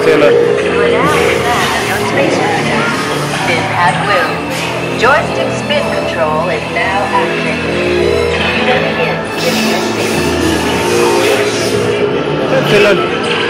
Taylor. You are now in command of your spacecraft. Spin at will. Joystick spin control is now active. You may begin spinning your spacecraft. Taylor.